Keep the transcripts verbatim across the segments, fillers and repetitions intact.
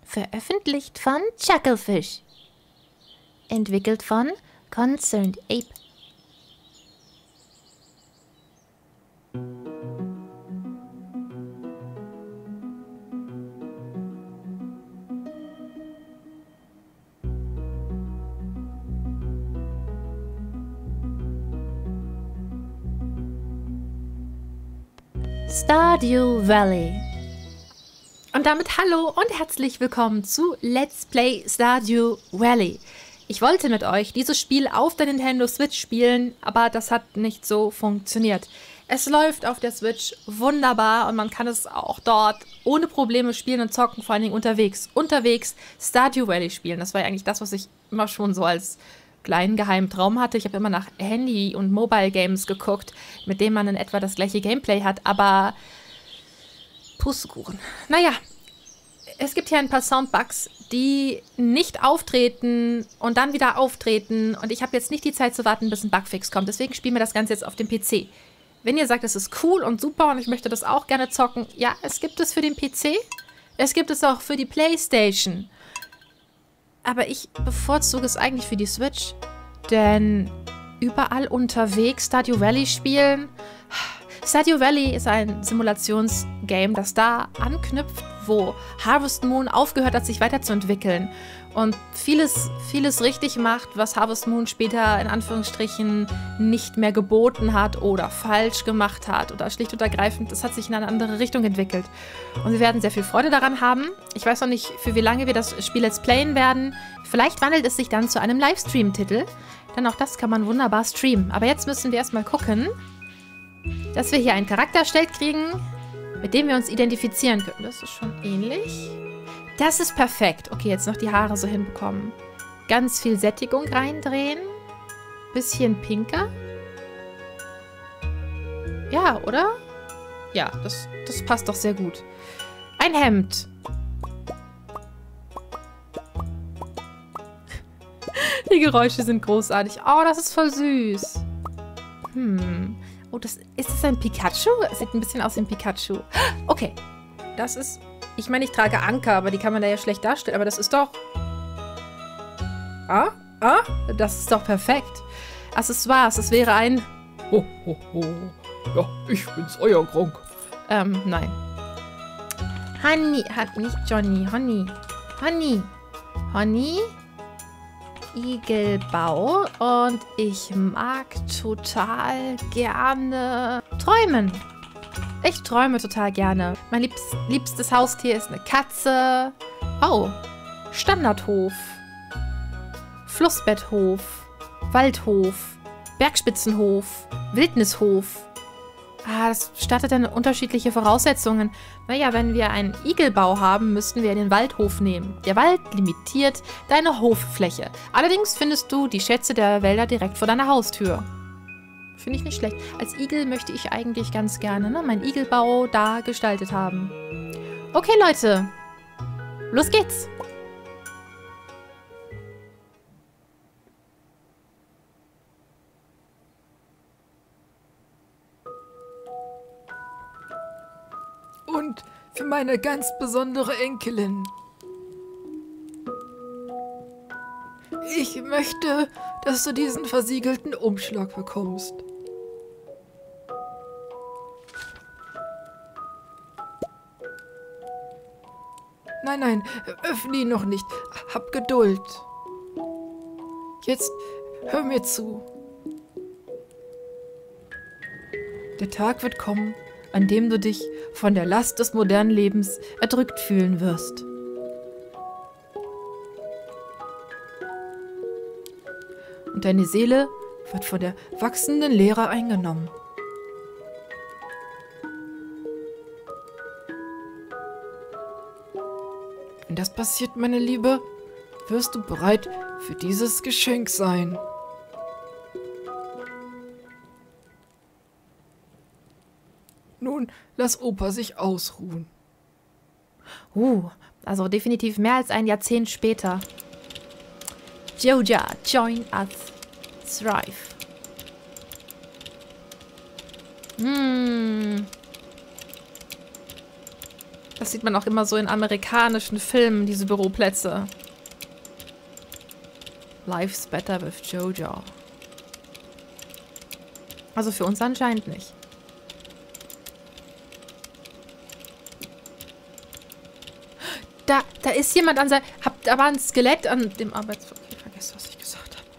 Veröffentlicht von Chucklefish. Entwickelt von Concerned Ape. Stardew Valley. Und damit hallo und herzlich willkommen zu Let's Play Stardew Valley. Ich wollte mit euch dieses Spiel auf der Nintendo Switch spielen, aber das hat nicht so funktioniert. Es läuft auf der Switch wunderbar und man kann es auch dort ohne Probleme spielen und zocken, vor allen Dingen unterwegs. Unterwegs Stardew Valley spielen, das war ja eigentlich das, was ich immer schon so als kleinen geheimen Traum hatte. Ich habe immer nach Handy- und Mobile-Games geguckt, mit denen man in etwa das gleiche Gameplay hat, aber Pustekuchen. Naja, es gibt hier ein paar Soundbugs, die nicht auftreten und dann wieder auftreten und ich habe jetzt nicht die Zeit zu warten, bis ein Bugfix kommt. Deswegen spielen wir das Ganze jetzt auf dem P C. Wenn ihr sagt, es ist cool und super und ich möchte das auch gerne zocken, ja, es gibt es für den P C, es gibt es auch für die PlayStation. Aber ich bevorzuge es eigentlich für die Switch, denn überall unterwegs Stardew Valley spielen. Stardew Valley ist ein Simulationsgame, das da anknüpft, wo Harvest Moon aufgehört hat, sich weiterzuentwickeln und vieles, vieles richtig macht, was Harvest Moon später in Anführungsstrichen nicht mehr geboten hat oder falsch gemacht hat oder schlicht und ergreifend, das hat sich in eine andere Richtung entwickelt. Und wir werden sehr viel Freude daran haben. Ich weiß noch nicht, für wie lange wir das Spiel Let's Playen werden. Vielleicht wandelt es sich dann zu einem Livestream-Titel, denn auch das kann man wunderbar streamen. Aber jetzt müssen wir erstmal gucken, dass wir hier einen Charakter erstellt kriegen, mit dem wir uns identifizieren können. Das ist schon ähnlich. Das ist perfekt. Okay, jetzt noch die Haare so hinbekommen. Ganz viel Sättigung reindrehen. Bisschen pinker. Ja, oder? Ja, das, das passt doch sehr gut. Ein Hemd. Die Geräusche sind großartig. Oh, das ist voll süß. Hm. Oh, das, ist das ein Pikachu? Es sieht ein bisschen aus wie ein Pikachu. Okay. Das ist... Ich meine, ich trage Anker, aber die kann man da ja schlecht darstellen. Aber das ist doch... Ah? Ah? Das ist doch perfekt. Accessoires. Es wäre ein... Ho, ho, ho. Ja, ich bin's, euer Gronk. Ähm, nein. Honey. Hat nicht Johnny. Honey. Honey. Honey. Igelbau. Und ich mag total gerne träumen. Ich träume total gerne. Mein liebst, liebstes Haustier ist eine Katze. Oh, Standardhof. Flussbetthof. Waldhof. Bergspitzenhof. Wildnishof. Ah, das startet dann unterschiedliche Voraussetzungen. Naja, wenn wir einen Igelbau haben, müssten wir den Waldhof nehmen. Der Wald limitiert deine Hoffläche. Allerdings findest du die Schätze der Wälder direkt vor deiner Haustür. Finde ich nicht schlecht. Als Igel möchte ich eigentlich ganz gerne, ne, meinen Igelbau da gestaltet haben. Okay, Leute. Los geht's. Und für meine ganz besondere Enkelin. Ich möchte, dass du diesen versiegelten Umschlag bekommst. Nein, nein, öffne ihn noch nicht. Hab Geduld. Jetzt hör mir zu. Der Tag wird kommen, an dem du dich von der Last des modernen Lebens erdrückt fühlen wirst. Und deine Seele wird von der wachsenden Leere eingenommen. Wenn das passiert, meine Liebe, wirst du bereit für dieses Geschenk sein. Nun, lass Opa sich ausruhen. Uh, also definitiv mehr als ein Jahrzehnt später. Joja, join us. Thrive. Hm. Das sieht man auch immer so in amerikanischen Filmen, diese Büroplätze. Life's better with Jojo. Also für uns anscheinend nicht. Da, da ist jemand an sein... Hab, da war ein Skelett an dem Arbeitsplatz. Ich vergesse, was ich gesagt habe.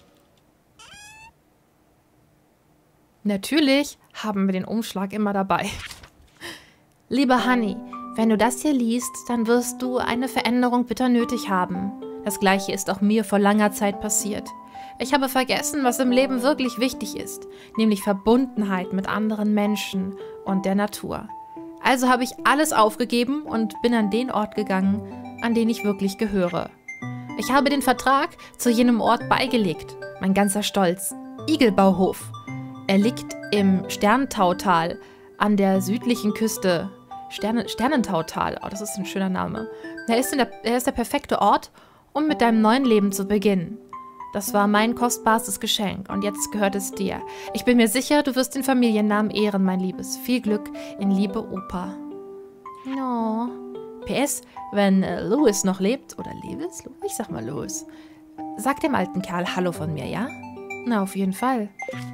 Natürlich haben wir den Umschlag immer dabei. Liebe Honey, wenn du das hier liest, dann wirst du eine Veränderung bitter nötig haben. Das Gleiche ist auch mir vor langer Zeit passiert. Ich habe vergessen, was im Leben wirklich wichtig ist, nämlich Verbundenheit mit anderen Menschen und der Natur. Also habe ich alles aufgegeben und bin an den Ort gegangen, an den ich wirklich gehöre. Ich habe den Vertrag zu jenem Ort beigelegt, mein ganzer Stolz. Igelbauhof. Er liegt im Sternentautal an der südlichen Küste. Sterne, Sternentautal, oh, das ist ein schöner Name. Er ist, in der, er ist der perfekte Ort, um mit deinem neuen Leben zu beginnen. Das war mein kostbarstes Geschenk und jetzt gehört es dir. Ich bin mir sicher, du wirst den Familiennamen ehren, mein Liebes. Viel Glück in Liebe, Opa. No. P S, wenn äh, Louis noch lebt, oder Lewis? Ich sag mal Louis. Sag dem alten Kerl Hallo von mir, ja? Na, auf jeden Fall.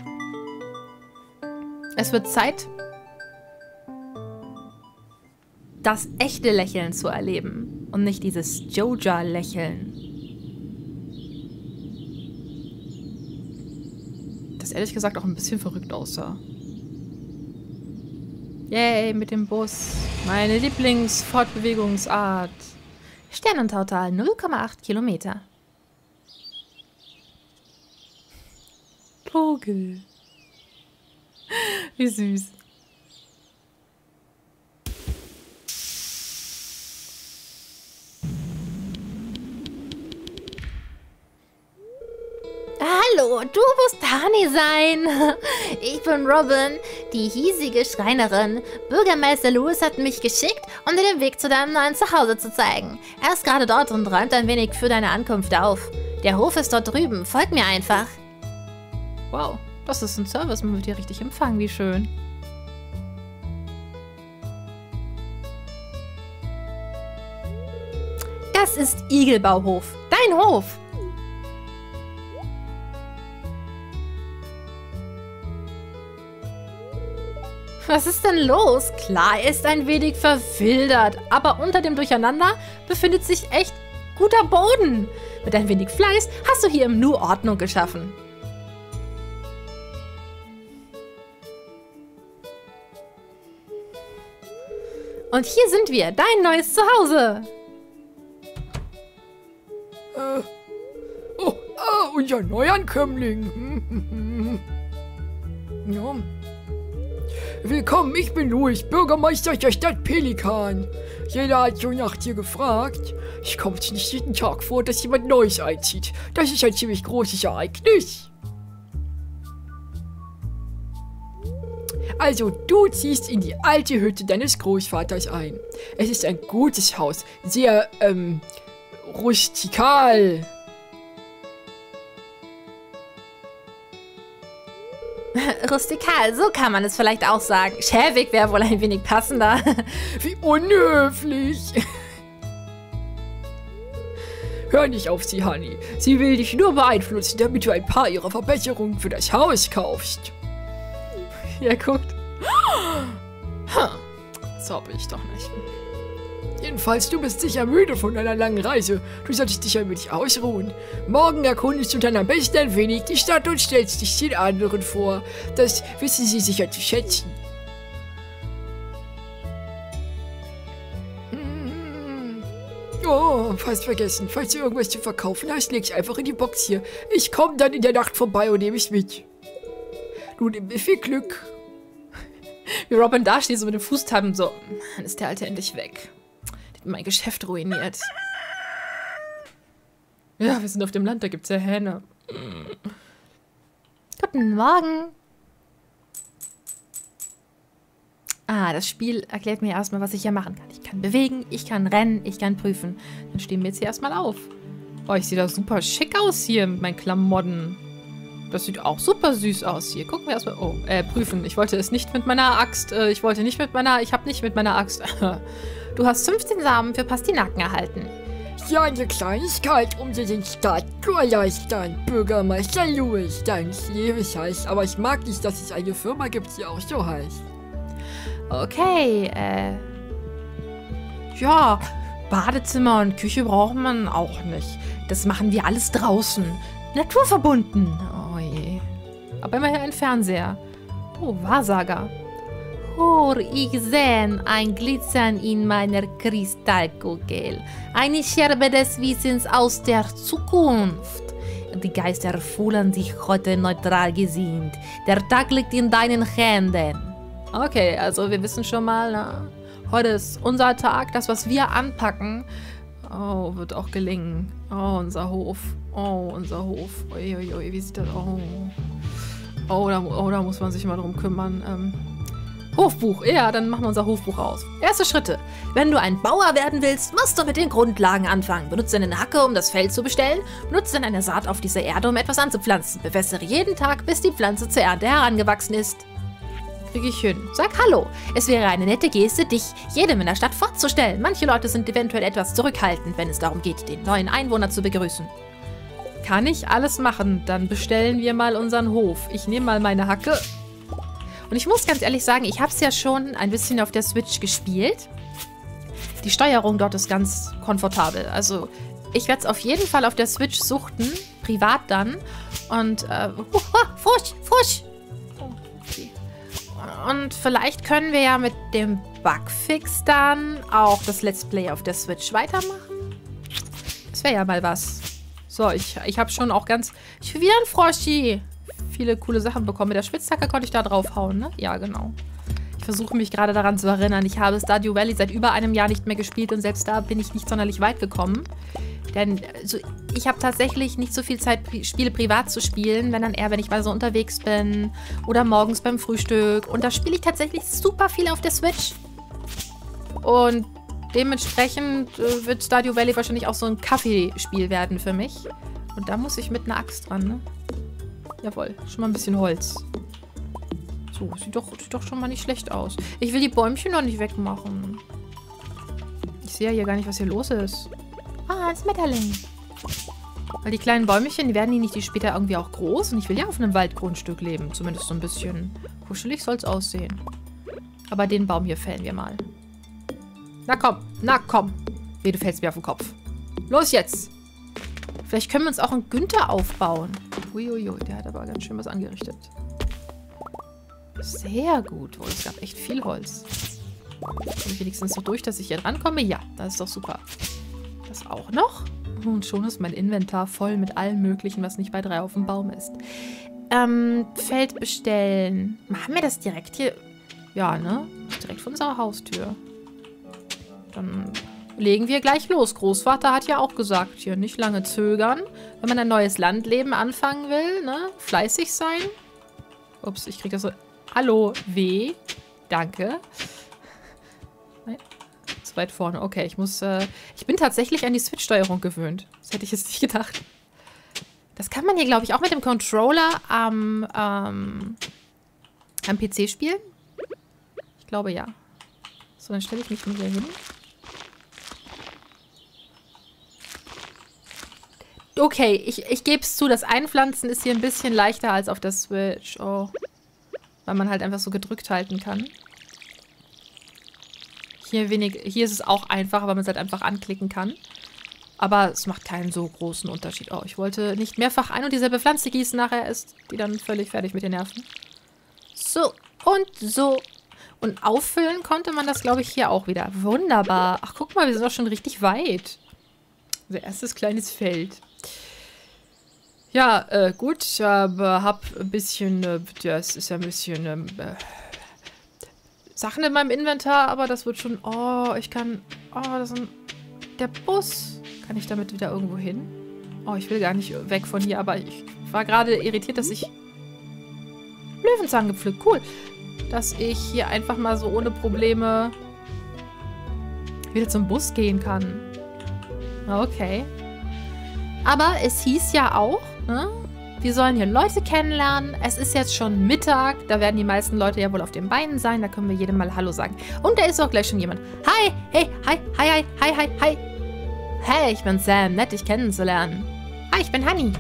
Es wird Zeit, das echte Lächeln zu erleben und nicht dieses Joja-Lächeln. Das ehrlich gesagt auch ein bisschen verrückt aussah. Yay, mit dem Bus. Meine Lieblingsfortbewegungsart. Sternentautal, null Komma acht Kilometer. Vogel. Wie süß. Hallo, du musst Honey sein. Ich bin Robin, die hiesige Schreinerin. Bürgermeister Louis hat mich geschickt, um dir den Weg zu deinem neuen Zuhause zu zeigen. Er ist gerade dort und räumt ein wenig für deine Ankunft auf. Der Hof ist dort drüben. Folg mir einfach. Wow, das ist ein Service. Man wird hier richtig empfangen. Wie schön. Das ist Igelbauhof. Dein Hof. Was ist denn los? Klar, er ist ein wenig verwildert, aber unter dem Durcheinander befindet sich echt guter Boden. Mit ein wenig Fleiß hast du hier im Nu Ordnung geschaffen. Und hier sind wir, dein neues Zuhause. Äh, oh, ah, unser Neuankömmling. Ja. Willkommen, ich bin Louis, Bürgermeister der Stadt Pelikan. Jeder hat so nach dir gefragt. Es kommt nicht jeden Tag vor, dass jemand Neues einzieht. Das ist ein ziemlich großes Ereignis. Also, du ziehst in die alte Hütte deines Großvaters ein. Es ist ein gutes Haus, sehr, ähm, rustikal. Rustikal, so kann man es vielleicht auch sagen. Schäbig wäre wohl ein wenig passender. Wie unhöflich. Hör nicht auf sie, Honey. Sie will dich nur beeinflussen, damit du ein paar ihrer Verbesserungen für das Haus kaufst. Ja, guckt. So bin ich doch nicht. Jedenfalls, du bist sicher müde von deiner langen Reise. Du solltest dich ein wenig ausruhen. Morgen erkundest du dann am besten ein wenig die Stadt und stellst dich den anderen vor. Das wissen sie sicher zu schätzen. Hm. Oh, fast vergessen. Falls du irgendwas zu verkaufen hast, leg ich einfach in die Box hier. Ich komme dann in der Nacht vorbei und nehme es mit. Du nimm mir viel Glück. Wie Robin da steht, so mit dem Fußtappen, so. Dann ist der Alte endlich weg. Mein Geschäft ruiniert. Ja, wir sind auf dem Land, da gibt's ja Hähne. Guten Morgen. Ah, das Spiel erklärt mir erstmal, was ich hier machen kann. Ich kann bewegen, ich kann rennen, ich kann prüfen. Dann stehen wir jetzt hier erstmal auf. Oh, ich sehe da super schick aus hier mit meinen Klamotten. Das sieht auch super süß aus hier. Gucken wir erstmal. Oh, äh, prüfen. Ich wollte es nicht mit meiner Axt. Äh, ich wollte nicht mit meiner. Ich habe nicht mit meiner Axt. Du hast fünfzehn Samen für Pastinaken erhalten. Ja, eine Kleinigkeit, um dir den Start zu erleichtern. Bürgermeister Louis, deines Lebens heißt, aber ich mag nicht, dass es eine Firma gibt, die auch so heißt. Okay, äh... ja, Badezimmer und Küche braucht man auch nicht. Das machen wir alles draußen. Naturverbunden. Oh je. Aber immerhin ein Fernseher. Oh, Wahrsager. Hör, ich sehe ein Glitzern in meiner Kristallkugel. Eine Scherbe des Wissens aus der Zukunft. Die Geister fühlen sich heute neutral gesinnt. Der Tag liegt in deinen Händen. Okay, also wir wissen schon mal, na, heute ist unser Tag. Das, was wir anpacken, oh, wird auch gelingen. Oh, unser Hof. Oh, unser Hof. Uiuiui, ui, wie sieht das aus? Oh. Oh, da, oh, da muss man sich mal drum kümmern. Ähm, Hofbuch. Ja, dann machen wir unser Hofbuch aus. Erste Schritte. Wenn du ein Bauer werden willst, musst du mit den Grundlagen anfangen. Benutze eine Hacke, um das Feld zu bestellen. Benutze dann eine Saat auf dieser Erde, um etwas anzupflanzen. Bewässere jeden Tag, bis die Pflanze zur Ernte herangewachsen ist. Kriege ich hin. Sag Hallo. Es wäre eine nette Geste, dich jedem in der Stadt vorzustellen. Manche Leute sind eventuell etwas zurückhaltend, wenn es darum geht, den neuen Einwohner zu begrüßen. Kann ich alles machen. Dann bestellen wir mal unseren Hof. Ich nehme mal meine Hacke. Und ich muss ganz ehrlich sagen, ich habe es ja schon ein bisschen auf der Switch gespielt. Die Steuerung dort ist ganz komfortabel. Also ich werde es auf jeden Fall auf der Switch suchten. Privat dann. Und, äh, uh, uh, Frosch, Frosch. Okay. Und vielleicht können wir ja mit dem Bugfix dann auch das Let's Play auf der Switch weitermachen. Das wäre ja mal was. So, ich, ich habe schon auch ganz... Ich will wieder ein Froschi. Viele coole Sachen bekommen. Mit der Spitzhacke konnte ich da draufhauen, ne? Ja, genau. Ich versuche mich gerade daran zu erinnern. Ich habe Stardew Valley seit über einem Jahr nicht mehr gespielt und selbst da bin ich nicht sonderlich weit gekommen. Denn also, ich habe tatsächlich nicht so viel Zeit, Spiele privat zu spielen, wenn dann eher, wenn ich mal so unterwegs bin oder morgens beim Frühstück. Und da spiele ich tatsächlich super viel auf der Switch. Und dementsprechend äh, wird Stardew Valley wahrscheinlich auch so ein Kaffeespiel werden für mich. Und da muss ich mit einer Axt dran, ne? Jawohl, schon mal ein bisschen Holz. So, sieht doch, sieht doch schon mal nicht schlecht aus. Ich will die Bäumchen noch nicht wegmachen. Ich sehe ja hier gar nicht, was hier los ist. Ah, ein Schmetterling. Weil die kleinen Bäumchen, die werden die nicht die später irgendwie auch groß. Und ich will ja auf einem Waldgrundstück leben. Zumindest so ein bisschen kuschelig soll es aussehen. Aber den Baum hier fällen wir mal. Na komm, na komm. Nee, du fällst mir auf den Kopf. Los jetzt. Vielleicht können wir uns auch einen Günther aufbauen. Uiuiui, der hat aber ganz schön was angerichtet. Sehr gut. Oh, es gab echt viel Holz. Komme ich wenigstens noch durch, dass ich hier drankomme? Ja, das ist doch super. Das auch noch? Und schon ist mein Inventar voll mit allem Möglichen, was nicht bei drei auf dem Baum ist. Ähm, Feld bestellen. Machen wir das direkt hier? Ja, ne? Direkt vor unserer Haustür. Dann legen wir gleich los. Großvater hat ja auch gesagt, hier nicht lange zögern. Wenn man ein neues Landleben anfangen will, ne? Fleißig sein. Ups, ich krieg das so... Hallo, W. Danke. Nein, zu weit vorne. Okay, ich muss... Äh, ich bin tatsächlich an die Switch-Steuerung gewöhnt. Das hätte ich jetzt nicht gedacht. Das kann man hier, glaube ich, auch mit dem Controller am, ähm, am P C spielen. Ich glaube, ja. So, dann stelle ich mich mal hier hin. Okay, ich, ich gebe es zu, das Einpflanzen ist hier ein bisschen leichter als auf der Switch. Oh. Weil man halt einfach so gedrückt halten kann. Hier, wenig, hier ist es auch einfacher, weil man es halt einfach anklicken kann. Aber es macht keinen so großen Unterschied. Oh, ich wollte nicht mehrfach ein und dieselbe Pflanze gießen. Nachher ist die dann völlig fertig mit den Nerven. So und so. Und auffüllen konnte man das, glaube ich, hier auch wieder. Wunderbar. Ach, guck mal, wir sind doch schon richtig weit. Unser erstes kleines Feld. Ja, äh, gut, ich habe hab ein bisschen, äh, das ist ja ein bisschen, ähm, äh, Sachen in meinem Inventar, aber das wird schon, oh, ich kann, oh, das ist ein, der Bus. Kann ich damit wieder irgendwo hin? Oh, ich will gar nicht weg von hier, aber ich war gerade irritiert, dass ich Löwenzahn gepflückt, cool. Dass ich hier einfach mal so ohne Probleme wieder zum Bus gehen kann. Okay. Aber es hieß ja auch, ne? Wir sollen hier Leute kennenlernen. Es ist jetzt schon Mittag. Da werden die meisten Leute ja wohl auf den Beinen sein. Da können wir jedem mal Hallo sagen. Und da ist auch gleich schon jemand. Hi, hey, hi, hi, hi, hi, hi, hi. Hey, ich bin Sam. Nett, dich kennenzulernen. Hi, ich bin Honey.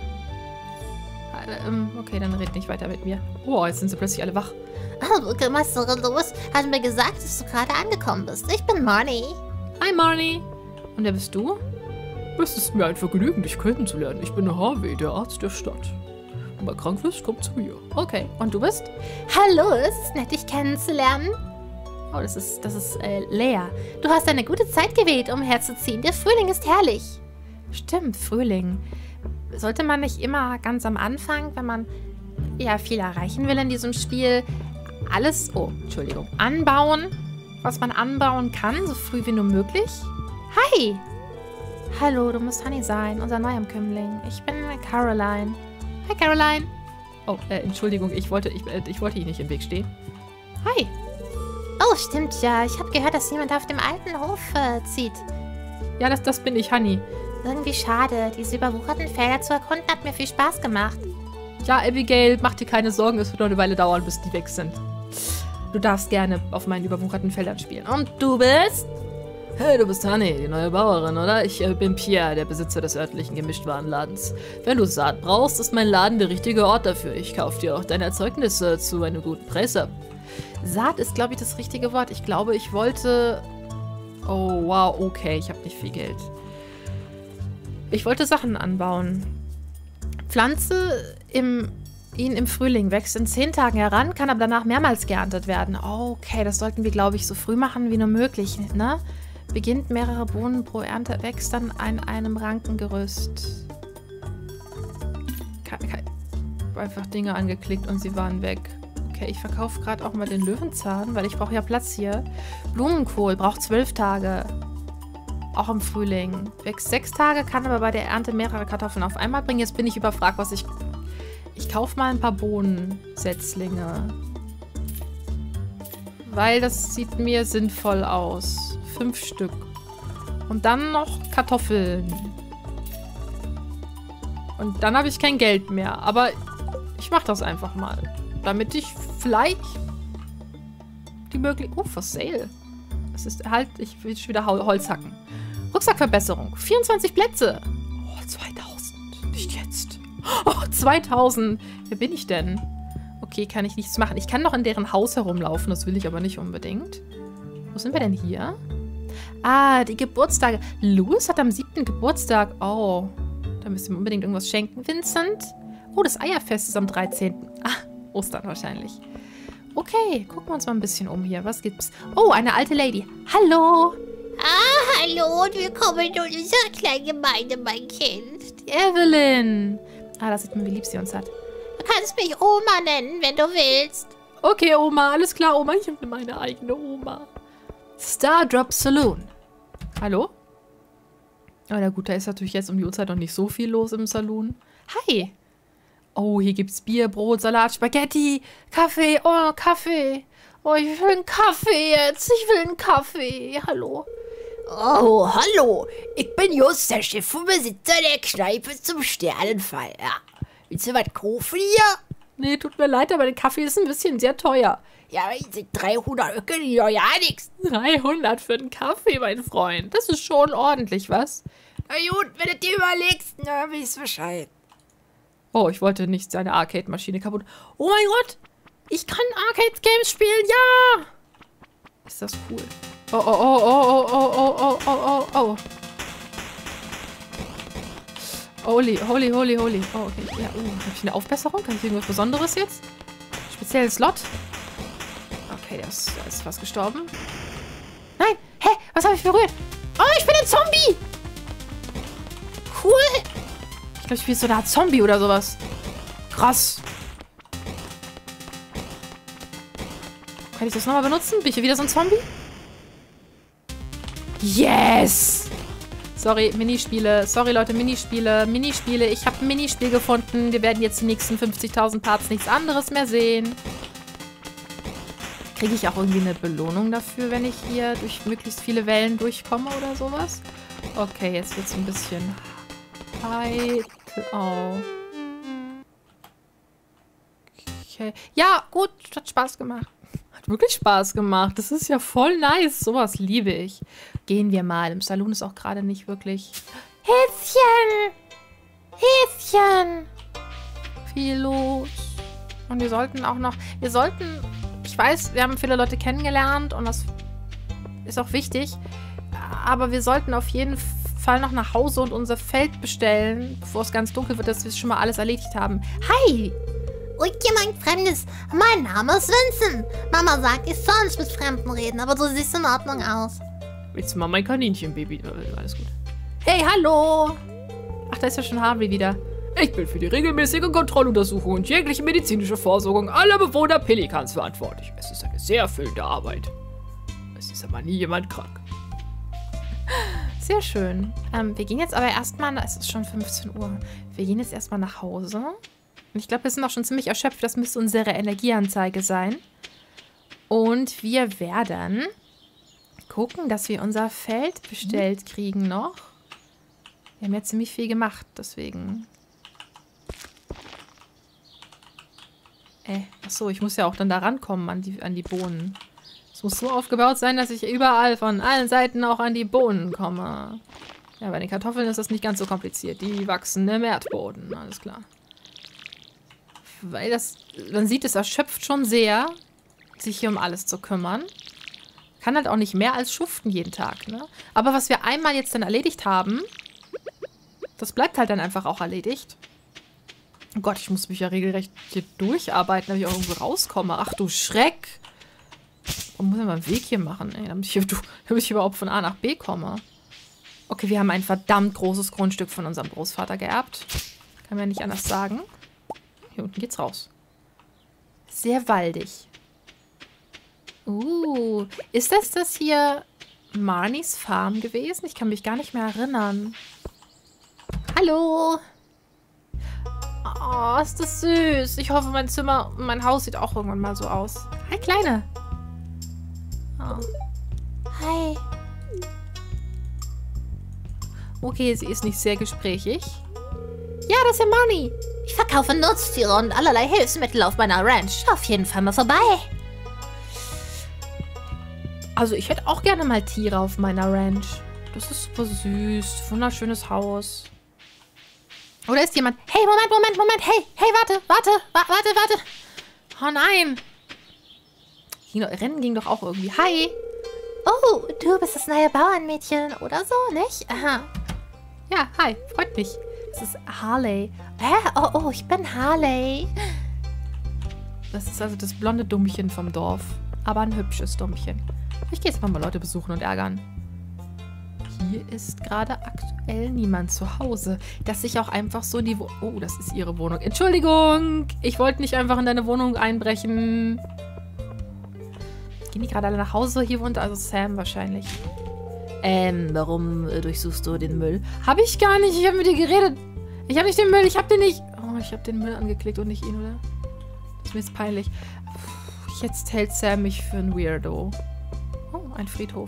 Äh, ähm, okay, dann red nicht weiter mit mir. Oh, jetzt sind sie plötzlich alle wach. Oh, Bürgermeisterin Lewis hat mir gesagt, dass du gerade angekommen bist. Ich bin Marnie. Hi, Marnie. Und wer bist du? Es ist mir ein Vergnügen, dich kennenzulernen. Ich bin Harvey, der Arzt der Stadt. Wenn man krank wirst, komm zu mir. Okay, und du bist? Hallo, es ist nett, dich kennenzulernen. Oh, das ist, das ist äh, Lea. Du hast eine gute Zeit gewählt, um herzuziehen. Der Frühling ist herrlich. Stimmt, Frühling. Sollte man nicht immer ganz am Anfang, wenn man ja viel erreichen will in diesem Spiel, alles, oh, Entschuldigung, anbauen, was man anbauen kann, so früh wie nur möglich? Hi! Hallo, du musst Honey sein, unser Neuankömmling. Ich bin Caroline. Hi, Caroline. Oh, äh, Entschuldigung, ich wollte, ich, äh, ich wollte Ihnen nicht im Weg stehen. Hi. Oh, stimmt ja. Ich habe gehört, dass jemand auf dem alten Hof äh, zieht. Ja, das, das bin ich, Honey. Irgendwie schade. Diese überwucherten Felder zu erkunden hat mir viel Spaß gemacht. Ja, Abigail, mach dir keine Sorgen, es wird noch eine Weile dauern, bis die weg sind. Du darfst gerne auf meinen überwucherten Feldern spielen. Und du bist? Hey, du bist Honey, die neue Bauerin, oder? Ich äh, bin Pierre, der Besitzer des örtlichen Gemischtwarenladens. Wenn du Saat brauchst, ist mein Laden der richtige Ort dafür. Ich kaufe dir auch deine Erzeugnisse zu einem guten Preis ab. Saat ist, glaube ich, das richtige Wort. Ich glaube, ich wollte... Oh, wow, okay, ich habe nicht viel Geld. Ich wollte Sachen anbauen. Pflanze im, ihn im Frühling, wächst in zehn Tagen heran, kann aber danach mehrmals geerntet werden. Okay, das sollten wir, glaube ich, so früh machen wie nur möglich, ne? Beginnt mehrere Bohnen pro Ernte, wächst dann an einem Rankengerüst. Einfach Dinge angeklickt und sie waren weg. Okay, ich verkaufe gerade auch mal den Löwenzahn, weil ich brauche ja Platz hier. Blumenkohl braucht zwölf Tage. Auch im Frühling. Wächst sechs Tage, kann aber bei der Ernte mehrere Kartoffeln auf einmal bringen. Jetzt bin ich überfragt, was ich... Ich kaufe mal ein paar Bohnensetzlinge. Weil das sieht mir sinnvoll aus. Fünf Stück. Und dann noch Kartoffeln. Und dann habe ich kein Geld mehr. Aber ich mache das einfach mal. Damit ich vielleicht die Möglichkeit... Oh, for sale. Das ist halt... Ich will schon wieder Holz hacken. Rucksackverbesserung. vierundzwanzig Plätze. Oh, zweitausend. Nicht jetzt. Oh, zweitausend. Wer bin ich denn? Okay, kann ich nichts machen. Ich kann noch in deren Haus herumlaufen. Das will ich aber nicht unbedingt. Wo sind wir denn hier? Ah, die Geburtstage. Louis hat am siebten Geburtstag. Oh, da müssen wir unbedingt irgendwas schenken. Vincent. Oh, das Eierfest ist am dreizehnten Ah, Ostern wahrscheinlich. Okay, gucken wir uns mal ein bisschen um hier. Was gibt's? Oh, eine alte Lady. Hallo. Ah, hallo und willkommen in unserer kleinen Gemeinde, mein Kind. Die Evelyn. Ah, da sieht man, wie lieb sie uns hat. Du kannst mich Oma nennen, wenn du willst. Okay, Oma, alles klar, Oma. Ich habe meine eigene Oma. Stardrop Saloon. Hallo? Oh, na gut, da ist natürlich jetzt um die Uhrzeit noch nicht so viel los im Saloon. Hi. Oh, hier gibt's Bier, Brot, Salat, Spaghetti, Kaffee. Oh, Kaffee. Oh, ich will einen Kaffee jetzt. Ich will einen Kaffee. Hallo. Oh, hallo. Ich bin Just, der Chef und Besitzer der Kneipe zum Sternenfall. Ja. Willst du was kaufen hier? Nee, tut mir leid, aber der Kaffee ist ein bisschen sehr teuer. Ja, sind dreihundert Öcke, die doch ja nichts. dreihundert für einen Kaffee, mein Freund. Das ist schon ordentlich, was? Na gut, wenn du dir überlegst, na, weißt du Bescheid. Oh, ich wollte nicht seine Arcade-Maschine kaputt. Oh mein Gott! Ich kann Arcade-Games spielen, ja! Ist das cool. Oh, oh, oh, oh, oh, oh, oh, oh, oh, oh. Holy, holy, holy, holy. Oh, okay. Ja, uh, habe ich eine Aufbesserung? Kann ich irgendwas Besonderes jetzt? Speziellen Slot? Okay, der ist, der ist fast gestorben. Nein! Hä? Was habe ich berührt? Oh, ich bin ein Zombie! Cool! Ich glaube, ich bin so eine Art Zombie oder sowas. Krass. Kann ich das nochmal benutzen? Bin ich hier wieder so ein Zombie? Yes! Sorry, Minispiele. Sorry, Leute, Minispiele. Minispiele. Ich habe ein Minispiel gefunden. Wir werden jetzt die nächsten fünfzigtausend Parts nichts anderes mehr sehen. Kriege ich auch irgendwie eine Belohnung dafür, wenn ich hier durch möglichst viele Wellen durchkomme oder sowas? Okay, jetzt wird es ein bisschen heikel. Oh. Okay. Ja, gut, hat Spaß gemacht. Hat wirklich Spaß gemacht. Das ist ja voll nice. Sowas liebe ich. Gehen wir mal. Im Salon ist auch gerade nicht wirklich Häschen! Häschen! viel los. Und wir sollten auch noch, wir sollten, ich weiß, wir haben viele Leute kennengelernt und das ist auch wichtig, aber wir sollten auf jeden Fall noch nach Hause und unser Feld bestellen, bevor es ganz dunkel wird, dass wir schon mal alles erledigt haben. Hi! Und jemand Fremdes. Mein Name ist Vincent. Mama sagt, ich soll nicht mit Fremden reden, aber du siehst in Ordnung aus. Willst du mal mein Kaninchenbaby? Alles gut. Hey, hallo! Ach, da ist ja schon Harvey wieder. Ich bin für die regelmäßige Kontrolluntersuchung und jegliche medizinische Versorgung aller Bewohner Pelikans verantwortlich. Es ist eine sehr erfüllende Arbeit. Es ist aber nie jemand krank. Sehr schön. Ähm, wir gehen jetzt aber erstmal, es ist schon fünfzehn Uhr, wir gehen jetzt erstmal nach Hause. Und ich glaube, wir sind auch schon ziemlich erschöpft, das müsste unsere Energieanzeige sein. Und wir werden gucken, dass wir unser Feld bestellt kriegen noch. Wir haben ja ziemlich viel gemacht, deswegen... Äh, achso, ich muss ja auch dann da rankommen an die, an die Bohnen. Es muss so aufgebaut sein, dass ich überall von allen Seiten auch an die Bohnen komme. Ja, bei den Kartoffeln ist das nicht ganz so kompliziert. Die wachsen im Erdboden, alles klar. Weil das, man sieht, es erschöpft schon sehr, sich hier um alles zu kümmern. Kann halt auch nicht mehr als schuften jeden Tag, ne? Aber was wir einmal jetzt dann erledigt haben, das bleibt halt dann einfach auch erledigt. Oh Gott, ich muss mich ja regelrecht hier durcharbeiten, damit ich auch irgendwo rauskomme. Ach du Schreck. Warum muss ich mal einen Weg hier machen, ey, damit ich, damit ich überhaupt von A nach B komme? Okay, wir haben ein verdammt großes Grundstück von unserem Großvater geerbt. Kann man ja nicht anders sagen. Hier unten geht's raus. Sehr waldig. Uh, ist das das hier Marnies Farm gewesen? Ich kann mich gar nicht mehr erinnern. Hallo. Oh, ist das süß. Ich hoffe, mein Zimmer und mein Haus sieht auch irgendwann mal so aus. Hi, Kleine. Oh. Hi. Okay, sie ist nicht sehr gesprächig. Ja, das ist ja Marnie. Ich verkaufe Nutztiere und allerlei Hilfsmittel auf meiner Ranch. Auf jeden Fall mal vorbei. Also, ich hätte auch gerne mal Tiere auf meiner Ranch. Das ist super süß. Wunderschönes Haus. Oder ist jemand... Hey, Moment, Moment, Moment. Hey, hey, warte, warte, wa warte, warte. Oh nein. Hier, Rennen ging doch auch irgendwie. Hi. Oh, du bist das neue Bauernmädchen oder so, nicht? Aha. Ja, hi. Freut mich. Das ist Harley. Hä? Oh, oh, ich bin Harley. Das ist also das blonde Dummchen vom Dorf. Aber ein hübsches Dummchen. Ich gehe jetzt mal, mal Leute besuchen und ärgern. Hier ist gerade aktuell niemand zu Hause, dass ich auch einfach so in die Wohnung... Oh, das ist ihre Wohnung. Entschuldigung, ich wollte nicht einfach in deine Wohnung einbrechen. Gehen die gerade alle nach Hause? Hier wohnt also Sam wahrscheinlich. Ähm, warum äh, durchsuchst du den Müll? Habe ich gar nicht, ich habe mit dir geredet. Ich habe nicht den Müll, ich habe den nicht... Oh, ich habe den Müll angeklickt und nicht ihn, oder? Das ist mir jetzt peinlich. Puh, jetzt hält Sam mich für ein Weirdo. Oh, ein Friedhof.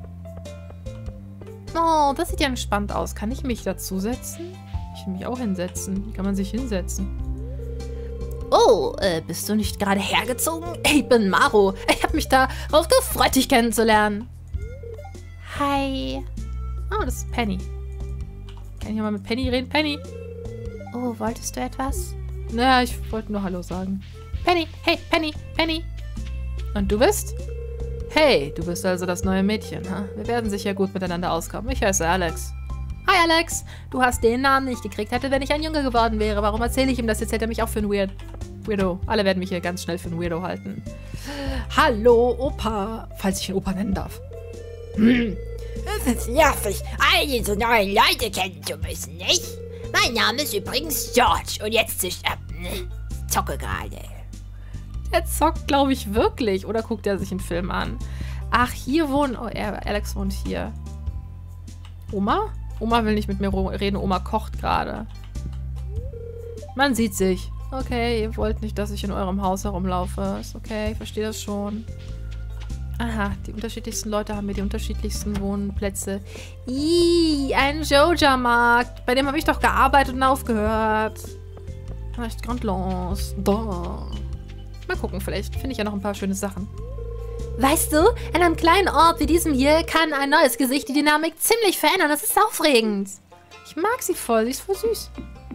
Oh, das sieht ja entspannt aus. Kann ich mich dazusetzen? Ich will mich auch hinsetzen. Wie kann man sich hinsetzen? Oh, äh, bist du nicht gerade hergezogen? Ich bin Maro. Ich habe mich darauf gefreut, dich kennenzulernen. Hi. Oh, das ist Penny. Kann ich mal mit Penny reden? Penny? Oh, wolltest du etwas? Naja, ich wollte nur Hallo sagen. Penny, hey, Penny, Penny. Und du bist? Hey, du bist also das neue Mädchen, ha? Wir werden sicher gut miteinander auskommen. Ich heiße Alex. Hi, Alex. Du hast den Namen, den ich gekriegt hätte, wenn ich ein Junge geworden wäre. Warum erzähle ich ihm das? Jetzt hält er mich auch für ein Weird. Weirdo. Alle werden mich hier ganz schnell für ein Weirdo halten. Hallo, Opa. Falls ich ihn Opa nennen darf. Hm. Es ist nervig, all diese neuen Leute kennen zu müssen, nicht? Mein Name ist übrigens George und jetzt ich ab. Ich zocke gerade. Er zockt, glaube ich, wirklich. Oder guckt er sich einen Film an? Ach, hier wohnen... Oh, Alex wohnt hier. Oma? Oma will nicht mit mir reden. Oma kocht gerade. Man sieht sich. Okay, ihr wollt nicht, dass ich in eurem Haus herumlaufe. Ist okay, ich verstehe das schon. Aha, die unterschiedlichsten Leute haben hier die unterschiedlichsten Wohnplätze. Ih, ein Joja-Markt. Bei dem habe ich doch gearbeitet und aufgehört. Echt Grand Lance. Da. Mal gucken, vielleicht finde ich ja noch ein paar schöne Sachen. Weißt du, in einem kleinen Ort wie diesem hier kann ein neues Gesicht die Dynamik ziemlich verändern. Das ist aufregend. Ich mag sie voll, sie ist voll süß.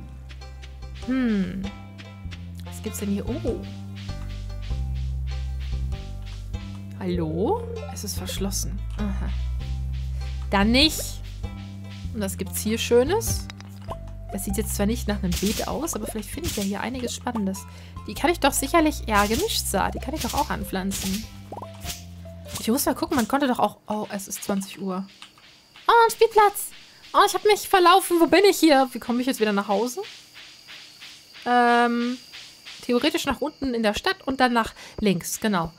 Hm. Was gibt's denn hier? Oh. Hallo? Es ist verschlossen. Aha. Dann nicht. Und was gibt's hier Schönes? Das sieht jetzt zwar nicht nach einem Beet aus, aber vielleicht finde ich ja hier einiges Spannendes. Die kann ich doch sicherlich... Ja, Gemischsaat. Die kann ich doch auch anpflanzen. Ich muss mal gucken, man konnte doch auch... Oh, es ist zwanzig Uhr. Oh, ein Spielplatz. Oh, ich habe mich verlaufen. Wo bin ich hier? Wie komme ich jetzt wieder nach Hause? Ähm, theoretisch nach unten in der Stadt und dann nach links. Genau.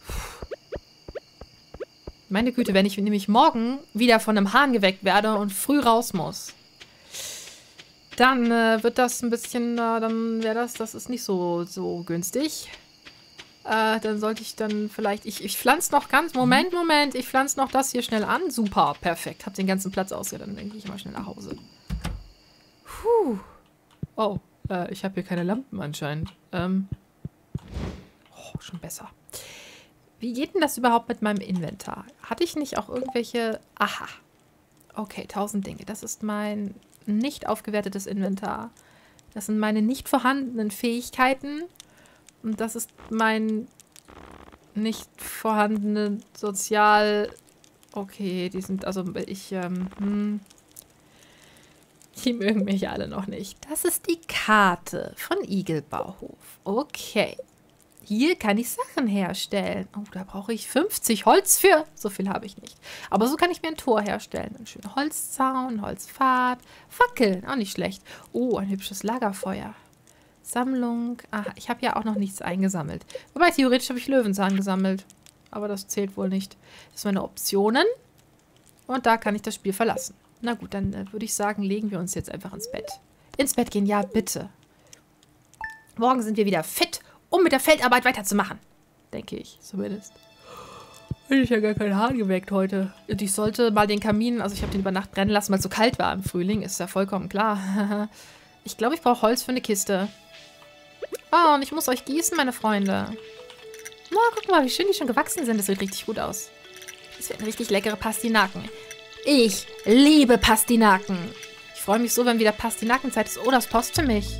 Meine Güte, wenn ich nämlich morgen wieder von einem Hahn geweckt werde und früh raus muss, dann äh, wird das ein bisschen, äh, dann wäre das, das ist nicht so, so günstig. Äh, dann sollte ich dann vielleicht, ich, ich pflanze noch ganz, Moment, Moment, ich pflanze noch das hier schnell an. Super, perfekt. Hab den ganzen Platz aus, ja, dann denke ich mal schnell nach Hause. Puh. Oh, äh, ich habe hier keine Lampen anscheinend. Ähm. Oh, schon besser. Wie geht denn das überhaupt mit meinem Inventar? Hatte ich nicht auch irgendwelche... Aha. Okay, tausend Dinge. Das ist mein nicht aufgewertetes Inventar. Das sind meine nicht vorhandenen Fähigkeiten. Und das ist mein nicht vorhandene Sozial... Okay, die sind... Also ich... Ähm, hm, die mögen mich alle noch nicht. Das ist die Karte von Igelbauhof. Okay. Hier kann ich Sachen herstellen. Oh, da brauche ich fünfzig Holz für. So viel habe ich nicht. Aber so kann ich mir ein Tor herstellen. Ein schöner Holzzaun, Holzpfad, Fackeln. Auch nicht schlecht. Oh, ein hübsches Lagerfeuer. Sammlung. Ah, ich habe ja auch noch nichts eingesammelt. Wobei, theoretisch habe ich Löwenzahn gesammelt. Aber das zählt wohl nicht. Das sind meine Optionen. Und da kann ich das Spiel verlassen. Na gut, dann äh, würde ich sagen, legen wir uns jetzt einfach ins Bett. Ins Bett gehen, ja, bitte. Morgen sind wir wieder fit, um mit der Feldarbeit weiterzumachen. Denke ich, zumindest. Hätte ich ja gar keinen Hahn geweckt heute. Und ich sollte mal den Kamin, also ich habe den über Nacht brennen lassen, weil es so kalt war im Frühling. Ist ja vollkommen klar. Ich glaube, ich brauche Holz für eine Kiste. Oh, und ich muss euch gießen, meine Freunde. Na, guck mal, wie schön die schon gewachsen sind. Das sieht richtig gut aus. Das werden richtig leckere Pastinaken. Ich liebe Pastinaken. Ich freue mich so, wenn wieder Pastinakenzeit ist. Oh, das passt für mich.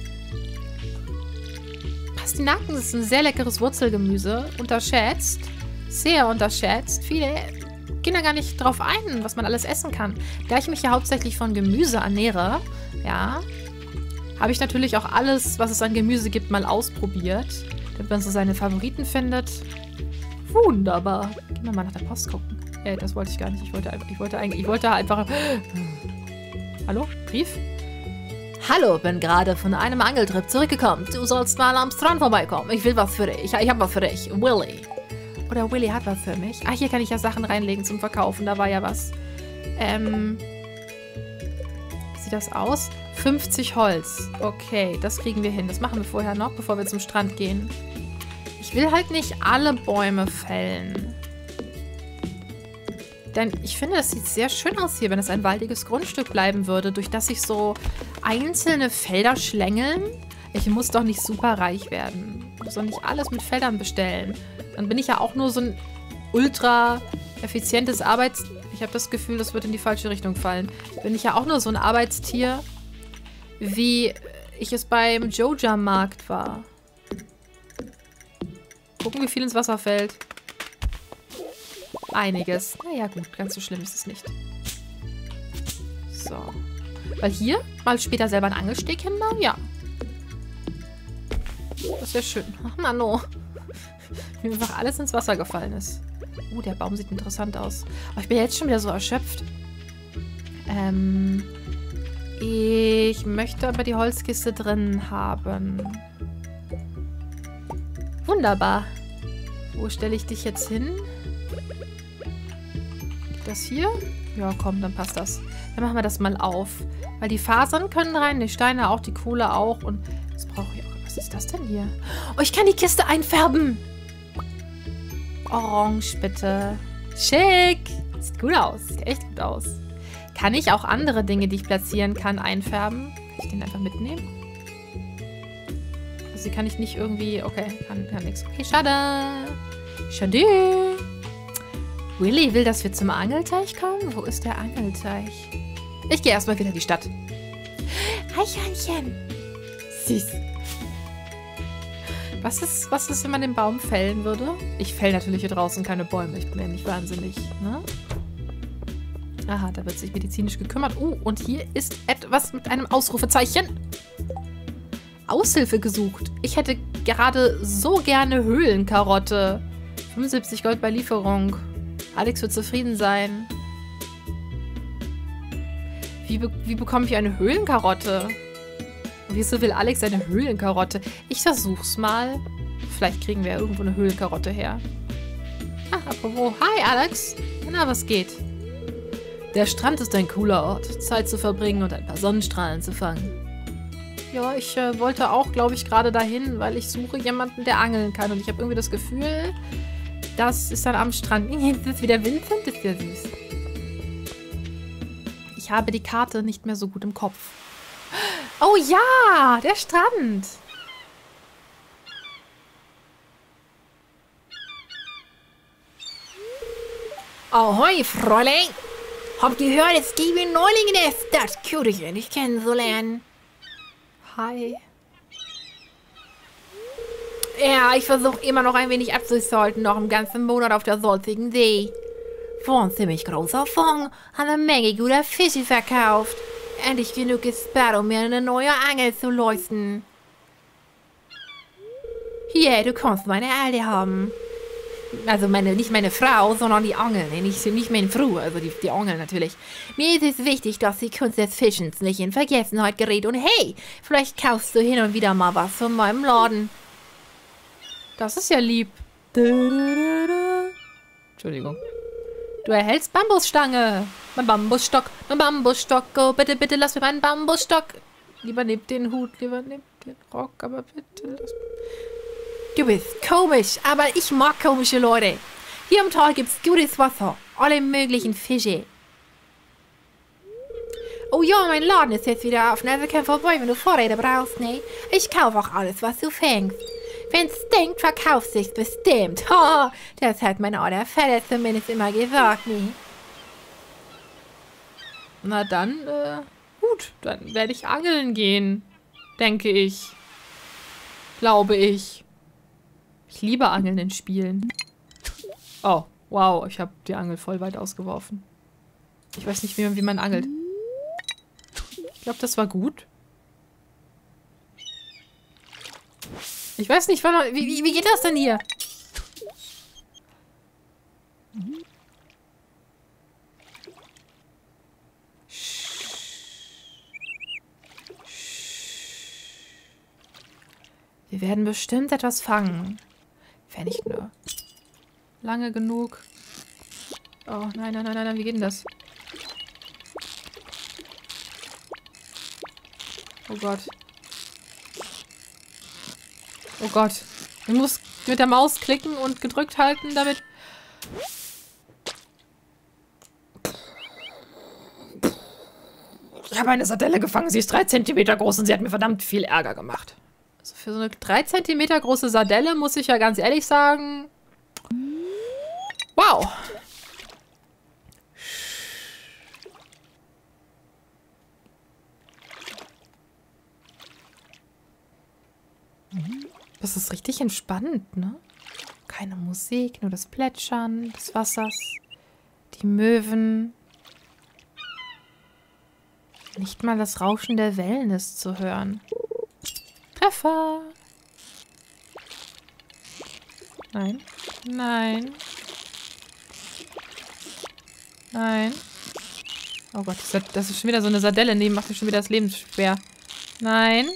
Pastinaken ist ein sehr leckeres Wurzelgemüse. Unterschätzt. Sehr unterschätzt. Viele gehen da gar nicht drauf ein, was man alles essen kann. Da ich mich ja hauptsächlich von Gemüse ernähre, ja, habe ich natürlich auch alles, was es an Gemüse gibt, mal ausprobiert. Damit man so seine Favoriten findet. Wunderbar. Gehen wir mal nach der Post gucken. Ey, das wollte ich gar nicht. Ich wollte einfach, ich wollte eigentlich, ich wollte einfach... Hallo? Brief? Hallo, bin gerade von einem Angeltrip zurückgekommen. Du sollst mal am Strand vorbeikommen. Ich will was für dich. Ich, ich hab was für dich. Willy. Oder Willy hat was für mich. Ah, hier kann ich ja Sachen reinlegen zum Verkaufen. Da war ja was. Ähm... Wie sieht das aus? fünfzig Holz. Okay, das kriegen wir hin. Das machen wir vorher noch, bevor wir zum Strand gehen. Ich will halt nicht alle Bäume fällen. Denn ich finde, das sieht sehr schön aus hier, wenn es ein waldiges Grundstück bleiben würde, durch das sich so einzelne Felder schlängeln. Ich muss doch nicht super reich werden. Ich muss doch nicht alles mit Feldern bestellen. Dann bin ich ja auch nur so ein ultra effizientes Arbeits... Ich habe das Gefühl, das wird in die falsche Richtung fallen. Bin ich ja auch nur so ein Arbeitstier, wie ich es beim Joja-Markt war. Gucken, wie viel ins Wasser fällt. Einiges. Naja, gut, ganz so schlimm ist es nicht. So. Weil hier mal später selber ein Angelsteg hinbauen? Ja. Das wäre schön. Ach, Mano. Wie einfach alles ins Wasser gefallen ist. Oh, der Baum sieht interessant aus. Aber ich bin jetzt schon wieder so erschöpft. Ähm... Ich möchte aber die Holzkiste drin haben. Wunderbar. Wo stelle ich dich jetzt hin? Das hier? Ja, komm, dann passt das. Dann machen wir das mal auf. Weil die Fasern können rein, die Steine auch, die Kohle auch. Und das brauche ich auch. Was ist das denn hier? Oh, ich kann die Kiste einfärben. Orange, bitte. Schick. Sieht gut aus. Sieht echt gut aus. Kann ich auch andere Dinge, die ich platzieren kann, einfärben? Kann ich den einfach mitnehmen? Sie kann ich nicht irgendwie... Okay, kann, kann nichts. Okay, schade. Schade. Willy will, dass wir zum Angelteich kommen? Wo ist der Angelteich? Ich gehe erstmal wieder in die Stadt. Eichhörnchen. Süß. Was ist, was ist, wenn man den Baum fällen würde? Ich fäll natürlich hier draußen keine Bäume. Ich bin ja nicht wahnsinnig, ne? Aha, da wird sich medizinisch gekümmert. Oh, und hier ist etwas mit einem Ausrufezeichen. Aushilfe gesucht. Ich hätte gerade so gerne Höhlenkarotte. fünfundsiebzig Gold bei Lieferung. Alex wird zufrieden sein. Wie, be wie bekomme ich eine Höhlenkarotte? Wieso will Alex eine Höhlenkarotte? Ich versuch's mal. Vielleicht kriegen wir ja irgendwo eine Höhlenkarotte her. Ah, apropos. Hi, Alex. Na, was geht? Der Strand ist ein cooler Ort. Zeit zu verbringen und ein paar Sonnenstrahlen zu fangen. Ja, ich äh, wollte auch, glaube ich, gerade dahin, weil ich suche jemanden, der angeln kann. Und ich habe irgendwie das Gefühl, das ist dann am Strand. Jetzt ist wieder Vincent, das ist ja süß. Ich habe die Karte nicht mehr so gut im Kopf. Oh ja, der Strand. Ahoi, Fräulein. Hab gehört, es gebe Neulinge in der Stadt. Kirche, dich kennenzulernen. Hi. Ja, ich versuche immer noch ein wenig abzusalten, noch einen ganzen Monat auf der salzigen See. War ein ziemlich großer Fond, haben eine Menge guter Fische verkauft. Endlich genug gespart, um mir eine neue Angel zu leisten. Hier, du kannst meine Alte haben. Also meine, nicht meine Frau, sondern die Angel. Nee, nicht, nicht meine Frau, also die, die Angel natürlich. Mir ist es wichtig, dass die Kunst des Fischens nicht in Vergessenheit gerät. Und hey, vielleicht kaufst du hin und wieder mal was von meinem Laden. Das ist ja lieb. Entschuldigung. Du erhältst Bambusstange. Mein Bambusstock, mein Bambusstock. Oh, bitte, bitte, lass mir meinen Bambusstock. Lieber nehmt den Hut, lieber nehmt den Rock, aber bitte lass mich. Du bist komisch, aber ich mag komische Leute. Hier am Tal gibt's gutes Wasser. Alle möglichen Fische. Oh ja, mein Laden ist jetzt wieder offen. Also komm vorbei, wenn du Vorräte brauchst, ne? Ich kaufe auch alles, was du fängst. Wenn's stinkt, verkaufst du's bestimmt. Haha, das hat mein alter Vater zumindest immer gesagt, ne? Na dann, äh, gut. Dann werde ich angeln gehen. Denke ich. Glaube ich. Ich liebe Angeln in Spielen. Oh, wow. Ich habe die Angel voll weit ausgeworfen. Ich weiß nicht, wie man, wie man angelt. Ich glaube, das war gut. Ich weiß nicht, wann, wie, wie, wie geht das denn hier? Wir werden bestimmt etwas fangen. Wenn nicht nur lange genug. Oh, nein, nein, nein, nein, wie geht denn das? Oh Gott. Oh Gott. Ich muss mit der Maus klicken und gedrückt halten, damit... Ich habe eine Sardelle gefangen. Sie ist drei Zentimeter groß und sie hat mir verdammt viel Ärger gemacht. Also für so eine drei Zentimeter große Sardelle muss ich ja ganz ehrlich sagen... Wow. Das ist richtig entspannend, ne? Keine Musik, nur das Plätschern des Wassers, die Möwen. Nicht mal das Rauschen der Wellen ist zu hören. Treffer! Nein. Nein. Nein. Oh Gott, das ist schon wieder so eine Sardelle. Nee, macht mir schon wieder das Leben schwer. Nein.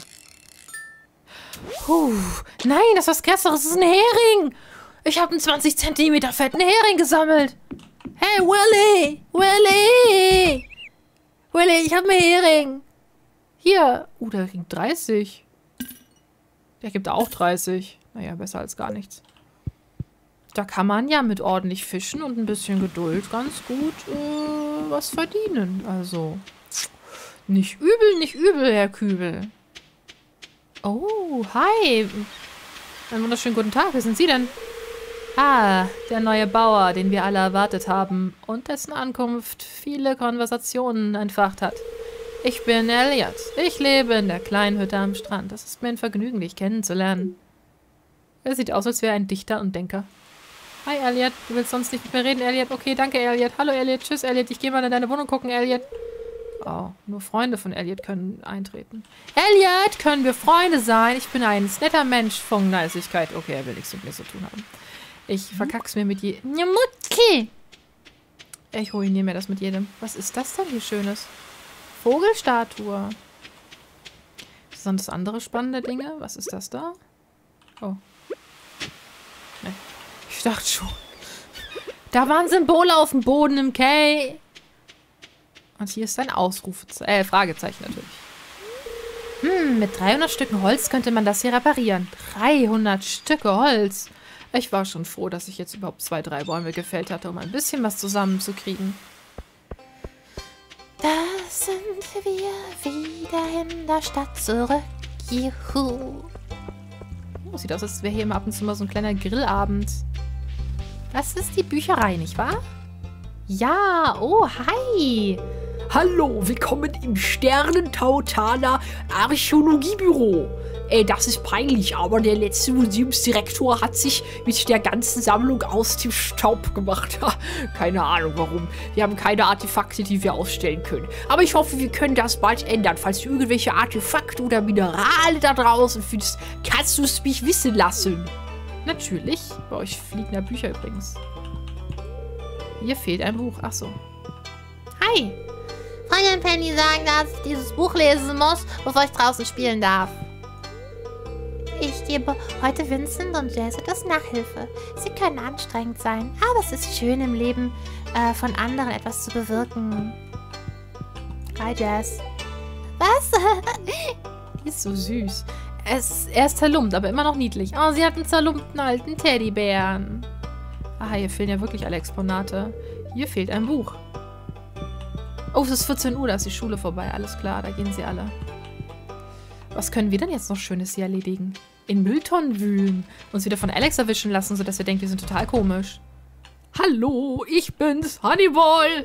Puh. Nein, das ist was Krasseres. Das ist ein Hering. Ich habe einen zwanzig Zentimeter fetten Hering gesammelt. Hey, Willy. Willy. Willy, ich habe einen Hering. Hier. Uh, der kriegt dreißig. Der gibt auch dreißig. Naja, besser als gar nichts. Da kann man ja mit ordentlich Fischen und ein bisschen Geduld ganz gut äh, was verdienen. Also, nicht übel, nicht übel, Herr Kübel. Oh, hi. Einen wunderschönen guten Tag. Wer sind Sie denn? Ah, der neue Bauer, den wir alle erwartet haben und dessen Ankunft viele Konversationen entfacht hat. Ich bin Elliot. Ich lebe in der kleinen Hütte am Strand. Es ist mir ein Vergnügen, dich kennenzulernen. Er sieht aus, als wäre er ein Dichter und Denker. Hi, Elliot. Du willst sonst nicht mit mir reden, Elliot? Okay, danke, Elliot. Hallo, Elliot. Tschüss, Elliot. Ich gehe mal in deine Wohnung gucken, Elliot. Oh, nur Freunde von Elliot können eintreten. Elliot, können wir Freunde sein? Ich bin ein netter Mensch von Neisigkeit. Okay, er will nichts mit mir zu tun haben. Ich verkack's mir mit jedem. Ja, Mutti. Ich ruiniere mir das mit jedem. Was ist das denn hier Schönes? Vogelstatue. Sind das andere spannende Dinge? Was ist das da? Oh. Nee. Ich dachte schon. Da waren Symbole auf dem Boden im K. Und hier ist ein Ausrufezeichen. Äh, Fragezeichen natürlich. Hm, mit dreihundert Stücken Holz könnte man das hier reparieren. dreihundert Stücke Holz. Ich war schon froh, dass ich jetzt überhaupt zwei, drei Bäume gefällt hatte, um ein bisschen was zusammenzukriegen. Da sind wir wieder in der Stadt zurück. Juhu. Oh, sieht aus, als wäre hier immer ab und zu mal so ein kleiner Grillabend. Das ist die Bücherei, nicht wahr? Ja, oh, hi. Hallo, willkommen im Sternentautaler Archäologiebüro. Ey, das ist peinlich, aber der letzte Museumsdirektor hat sich mit der ganzen Sammlung aus dem Staub gemacht. Ha, keine Ahnung warum. Wir haben keine Artefakte, die wir ausstellen können. Aber ich hoffe, wir können das bald ändern. Falls du irgendwelche Artefakte oder Minerale da draußen findest, kannst du es mich wissen lassen. Natürlich. Bei euch fliegen da Bücher übrigens. Hier fehlt ein Buch. Ach so. Hi. Fräulein Penny sagen, dass ich dieses Buch lesen muss, bevor ich draußen spielen darf. Ich gebe heute Vincent und Jess etwas Nachhilfe. Sie können anstrengend sein, aber es ist schön im Leben äh, von anderen etwas zu bewirken. Hi, Jess. Was? Die ist so süß. Es, er ist zerlumpt, aber immer noch niedlich. Oh, sie hat einen zerlumpten alten Teddybären. Ah, hier fehlen ja wirklich alle Exponate. Hier fehlt ein Buch. Oh, es ist vierzehn Uhr, da ist die Schule vorbei. Alles klar, da gehen sie alle. Was können wir denn jetzt noch Schönes hier erledigen? In Mülltonnen wühlen. Uns wieder von Alex erwischen lassen, sodass wir denken, wir sind total komisch. Hallo, ich bin's, Hannibal.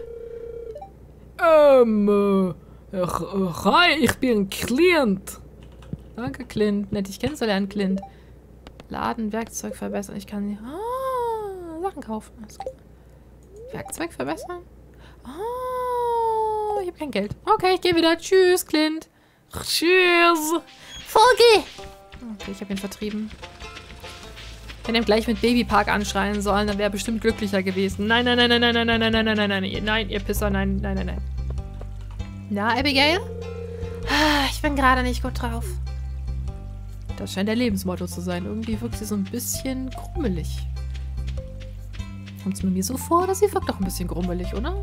Ähm, äh, hi, ich bin Clint. Danke, Clint. Nett, dich kennenzulernen, Clint. Laden, Werkzeug verbessern. Ich kann... Ah, Sachen kaufen. Werkzeug verbessern? Ah, ich habe kein Geld. Okay, ich gehe wieder. Tschüss, Clint. Tschüss. Vogel. Okay, ich habe ihn vertrieben. Wenn er gleich mit Babypark anschreien sollen, dann wäre er bestimmt glücklicher gewesen. Nein, nein, nein, nein, nein, nein, nein, nein, nein, nein, nein, nein, nein, ihr Pisser, nein, nein, nein, nein. Na, Abigail? Ich bin gerade nicht gut drauf. Das scheint der Lebensmotto zu sein. Irgendwie wirkt sie so ein bisschen grummelig. Kommt es mir so vor, dass sie wirkt doch ein bisschen grummelig, oder?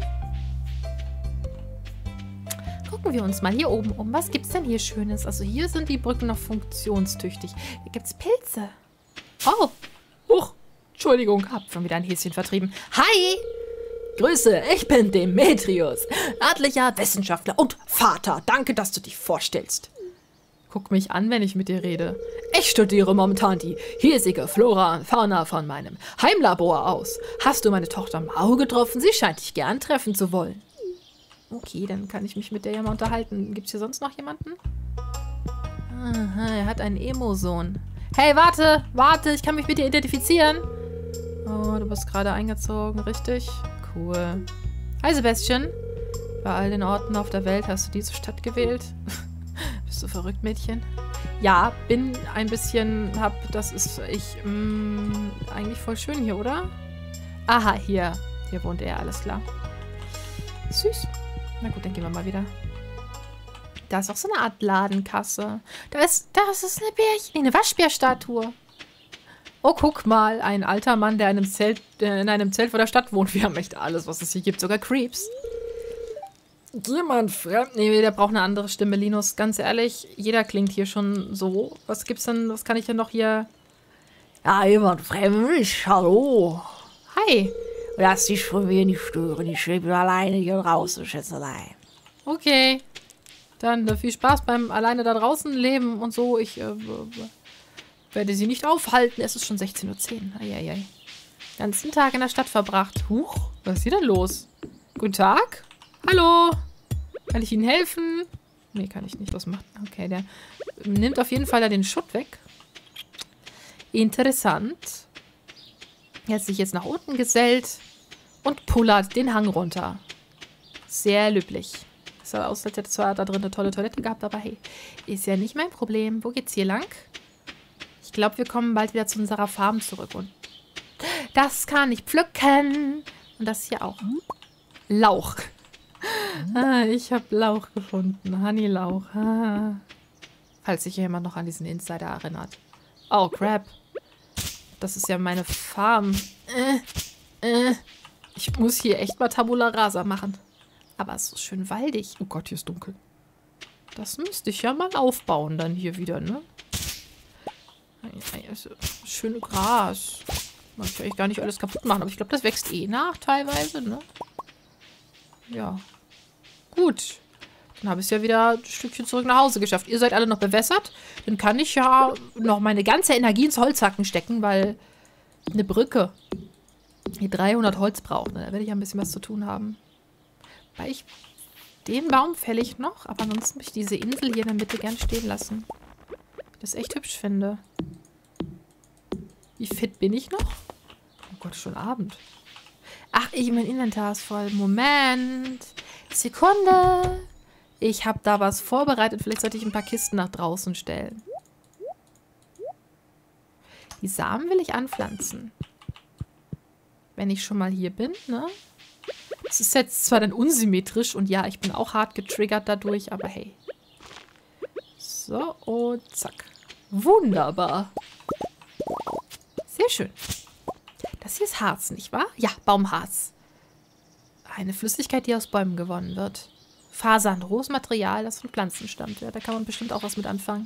Gucken wir uns mal hier oben um. Was gibt's denn hier Schönes? Also hier sind die Brücken noch funktionstüchtig. Hier gibt's Pilze. Oh. Huch. Entschuldigung, hab schon wieder ein Häschen vertrieben. Hi. Grüße, ich bin Demetrius, adliger Wissenschaftler und Vater. Danke, dass du dich vorstellst. Guck mich an, wenn ich mit dir rede. Ich studiere momentan die hiesige Flora und Fauna von meinem Heimlabor aus. Hast du meine Tochter Mau getroffen? Sie scheint dich gern treffen zu wollen. Okay, dann kann ich mich mit der ja mal unterhalten. Gibt's hier sonst noch jemanden? Aha, er hat einen Emo-Sohn. Hey, warte, warte, ich kann mich mit dir identifizieren. Oh, du bist gerade eingezogen, richtig? Cool. Hi, Sebastian. Bei all den Orten auf der Welt hast du diese Stadt gewählt? Bist du verrückt, Mädchen? Ja, bin ein bisschen, hab, das ist, ich, mh, eigentlich voll schön hier, oder? Aha, hier. Hier wohnt er, alles klar. Süß. Na gut, dann gehen wir mal wieder. Da ist auch so eine Art Ladenkasse. Da ist, das ist eine Bärchen, eine Waschbärstatue. Oh, guck mal, ein alter Mann, der in einem Zelt, äh, in einem Zelt vor der Stadt wohnt. Wir haben echt alles, was es hier gibt, sogar Creeps. Jemand fremd? Nee, der braucht eine andere Stimme, Linus. Ganz ehrlich, jeder klingt hier schon so. Was gibt's denn, was kann ich denn noch hier? Ja, jemand Fremdes, hallo. Hi. Lass dich von mir nicht stören, ich stehe alleine hier draußen, Schätzelein. Okay. Dann äh, viel Spaß beim alleine da draußen leben und so. Ich äh, werde sie nicht aufhalten. Es ist schon sechzehn Uhr zehn. Eieiei. Ganzen Tag in der Stadt verbracht. Huch, was ist hier denn los? Guten Tag. Hallo. Kann ich Ihnen helfen? Nee, kann ich nicht. Was macht... Okay, der nimmt auf jeden Fall da den Schutt weg. Interessant. Er hat sich jetzt nach unten gesellt und pullert den Hang runter. Sehr löblich. Es sah aus, als hätte zwar da drin eine tolle Toilette gehabt, aber hey, ist ja nicht mein Problem. Wo geht's hier lang? Ich glaube, wir kommen bald wieder zu unserer Farm zurück. Und das kann ich pflücken. Und das hier auch. Lauch. Ah, ich habe Lauch gefunden. Honeylauch. Ah. Falls sich jemand noch an diesen Insider erinnert. Oh, crap. Das ist ja meine Farm. Äh, äh. Ich muss hier echt mal Tabula Rasa machen. Aber es ist so schön waldig. Oh Gott, hier ist dunkel. Das müsste ich ja mal aufbauen dann hier wieder, ne? Schöne Gras. Mag ich eigentlich gar nicht alles kaputt machen, aber ich glaube, das wächst eh nach teilweise, ne? Ja. Gut. Dann habe ich es ja wieder ein Stückchen zurück nach Hause geschafft. Ihr seid alle noch bewässert. Dann kann ich ja noch meine ganze Energie ins Holzhacken stecken, weil eine Brücke hier dreihundert Holz braucht. Ne? Da werde ich ja ein bisschen was zu tun haben. Weil ich den Baum fälle ich noch, aber ansonsten möchte ich diese Insel hier in der Mitte gern stehen lassen. Ich das echt hübsch finde. Wie fit bin ich noch? Oh Gott, schon Abend. Ach, ich, mein Inventar ist voll. Moment. Sekunde. Ich habe da was vorbereitet. Vielleicht sollte ich ein paar Kisten nach draußen stellen. Die Samen will ich anpflanzen. Wenn ich schon mal hier bin, ne? Es ist jetzt zwar dann unsymmetrisch und ja, ich bin auch hart getriggert dadurch, aber hey. So, und zack. Wunderbar. Sehr schön. Das hier ist Harz, nicht wahr? Ja, Baumharz. Eine Flüssigkeit, die aus Bäumen gewonnen wird. Fasern, rohes Material, das von Pflanzen stammt. Ja, da kann man bestimmt auch was mit anfangen.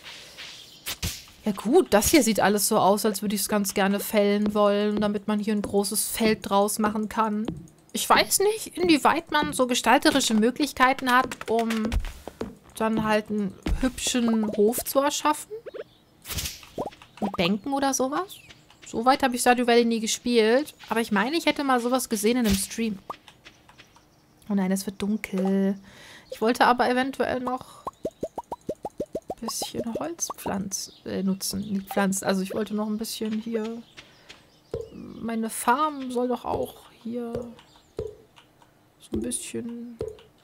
Ja gut, das hier sieht alles so aus, als würde ich es ganz gerne fällen wollen, damit man hier ein großes Feld draus machen kann. Ich weiß nicht, inwieweit man so gestalterische Möglichkeiten hat, um dann halt einen hübschen Hof zu erschaffen. Mit Bänken oder sowas. So weit habe ich Stardew Valley nie gespielt. Aber ich meine, ich hätte mal sowas gesehen in einem Stream. Oh nein, es wird dunkel. Ich wollte aber eventuell noch ein bisschen Holz pflanz, äh, nutzen. Pflanzen. Also ich wollte noch ein bisschen hier... Meine Farm soll doch auch hier so ein bisschen...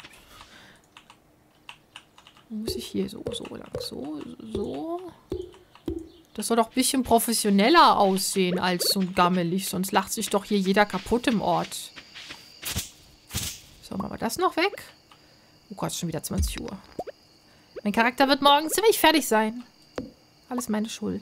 Muss ich hier so, so lang, so, so... Das soll doch ein bisschen professioneller aussehen als so gammelig. Sonst lacht sich doch hier jeder kaputt im Ort. So, machen wir das noch weg. Oh Gott, schon wieder zwanzig Uhr. Mein Charakter wird morgen ziemlich fertig sein. Alles meine Schuld.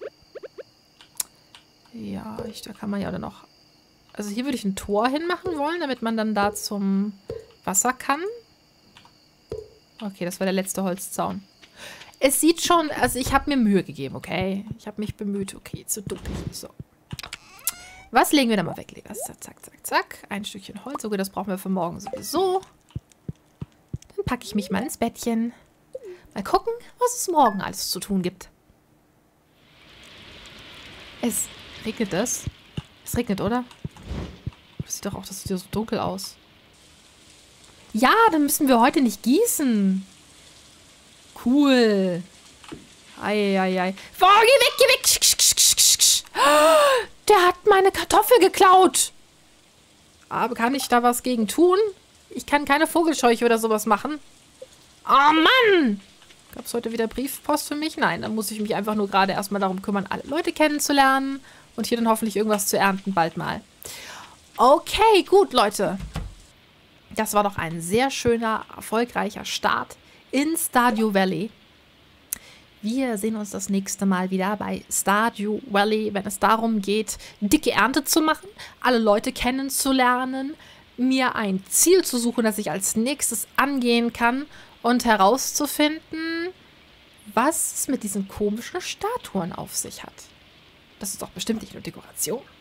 Ja, ich, da kann man ja dann noch... Also hier würde ich ein Tor hinmachen wollen, damit man dann da zum Wasser kann. Okay, das war der letzte Holzzaun. Es sieht schon, also ich habe mir Mühe gegeben, okay? Ich habe mich bemüht. Okay, zu dunkel. So. Was legen wir da mal weg? Zack, zack, zack, zack. Ein Stückchen Holz. Okay, das brauchen wir für morgen sowieso. Dann packe ich mich mal ins Bettchen. Mal gucken, was es morgen alles zu tun gibt. Es regnet es. Es regnet, oder? Das sieht doch auch, das sieht ja so dunkel aus. Ja, dann müssen wir heute nicht gießen. Cool. Eieiei. Oh, geh weg, geh weg. Der hat meine Kartoffel geklaut. Aber kann ich da was gegen tun? Ich kann keine Vogelscheuche oder sowas machen. Oh Mann. Gab es heute wieder Briefpost für mich? Nein, dann muss ich mich einfach nur gerade erstmal darum kümmern, alle Leute kennenzulernen und hier dann hoffentlich irgendwas zu ernten bald mal. Okay, gut, Leute. Das war doch ein sehr schöner, erfolgreicher Start in Stardew Valley. Wir sehen uns das nächste Mal wieder bei Stardew Valley, wenn es darum geht, dicke Ernte zu machen, alle Leute kennenzulernen, mir ein Ziel zu suchen, das ich als nächstes angehen kann und herauszufinden, was es mit diesen komischen Statuen auf sich hat. Das ist doch bestimmt nicht nur Dekoration.